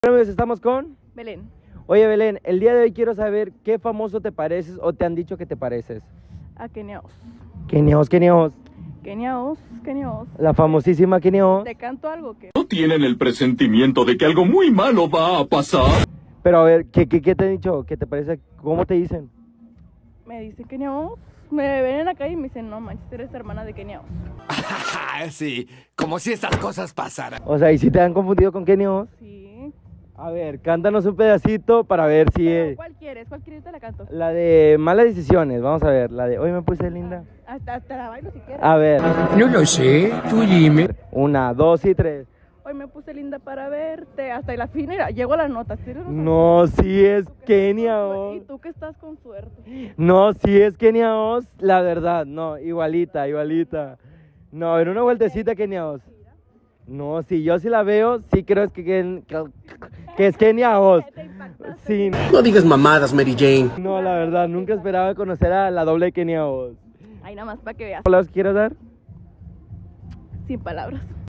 Bueno, amigos, estamos con Belén. Oye, Belén, el día de hoy quiero saber qué famoso te pareces o te han dicho que te pareces. A Kenia Os. Kenia Os, Kenia Os, Kenia Os, Kenia Os. la famosísima Kenia Os. Te canto algo que... ¿No tienen el presentimiento de que algo muy malo va a pasar? Pero a ver, ¿qué te han dicho? ¿Qué te parece? ¿Cómo te dicen? Me dice Kenia Os. Me ven en la calle y me dicen, no manches, eres hermana de Kenia Os. Sí, como si estas cosas pasaran. O sea, ¿y si te han confundido con Kenia Os? Sí. A ver, cántanos un pedacito para ver si Pero, es ¿cuál quieres? ¿Cuál quieres? Te la canto. la de malas decisiones. Vamos a ver, la de hoy me puse linda. Hasta la bailo si quieres. A ver, No lo sé, tú dime. 1, 2 y 3. Hoy me puse linda para verte. Hasta la final, llego a las notas. ¿Sí? No, sí es Kenia Os. Y tú que estás con suerte. No, sí es Kenia Os, la verdad, no, igualita, igualita. No, en una vueltecita Kenia Os. No, si yo sí la veo, sí creo que es Kenia Os. Te impactaste. Sí, No digas mamadas, Mary Jane. no, la verdad, nunca esperaba conocer a la doble Kenia Os. Ay, nada más para que veas. ¿Palabras que quieras dar? Sin palabras.